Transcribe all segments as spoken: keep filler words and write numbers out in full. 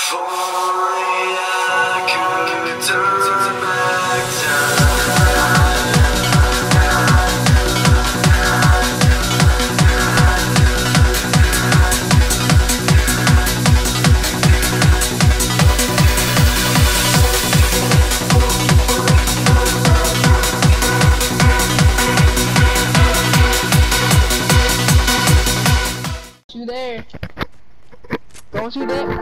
only I could turn back time. You there? Don't you there?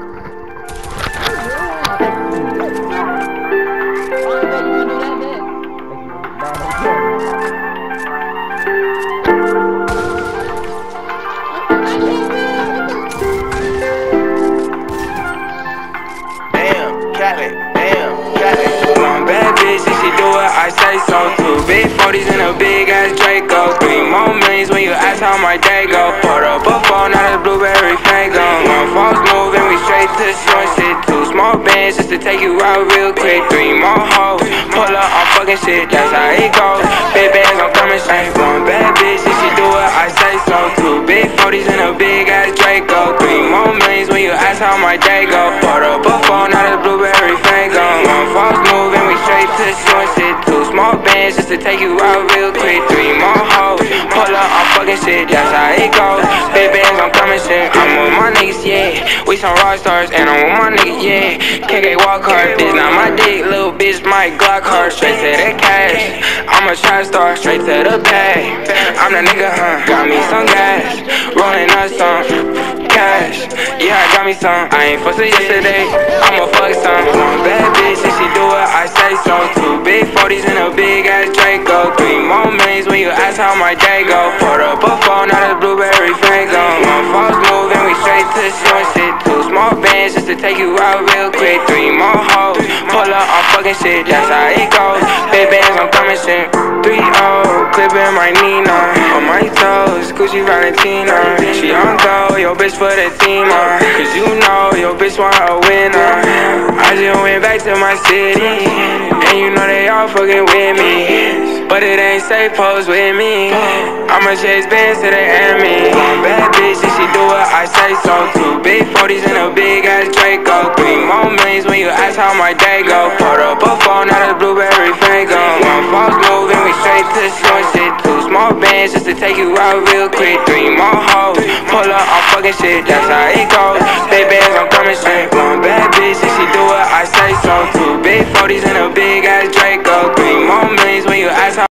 Damn, Cali, damn, Cali. One bad bitch, if she do it, I say so. Two big forties and a big ass Draco. Three more millions when you ask how my day go. Put up a phone, now it's blueberry fango. One false move and we straight to short shit. Two small bands just to take you out real quick. Three more hoes, pull up on fucking shit, that's how it goes. Big bands, I'm coming straight. One bad bitch, if she do it, I say so. Two big forties and a big ass Draco. Three more millions when you ask how my day go. Put up a phone, now it's blueberry fango. One false move and we straight to short shit. Two small bands just to take you out real quick. Three more hoes, pull up on fucking shit, that's how it goes. Big bands, I'm coming shit. I'm with my niggas, yeah. We some rock stars and I'm with my niggas, yeah. K K walk hard, bitch, not my dick, little bitch, my Glock hard. Straight to the cash, I'm a trap star, straight to the bag. I'm the nigga, huh? Got me some gas, rolling up some cash. Yeah, I got me some. I ain't fussed with yesterday, I'ma fuck some. One bad bitch, if she do it, I say so. Two big forties and a big ass Draco. Three more millions when you ask how my day go. Put up a phone, now it's blueberry fango. One false move and we straight to short shit. Two small bands just to take you out real quick. Three more hoes, pull up on fucking shit, that's how it goes. Big bands, I'm coming shit. three oh, clipping my Nina. On my toes, Gucci Valentina. She on go, yo bitch for the team on. Cause you know, yo bitch want a winner. I just went back to my city, and you know they all fucking with me. But it ain't safe, pose with me. I'ma chase bands to the enemy. One bad bitch, if she do it, I say so. Two big forties and a big ass Draco. Three more millions when you ask how my day go. Put up a phone, now it's blueberry fango. One false move and we straight to short shit. Two small bands just to take you out real quick. Three more hoes, pull up on fucking shit, that's how it goes. Big bands, I'm coming straight. One bad bitch, if she do it, I say so. Two big forties and a big ass Draco. Three more millions when you ask how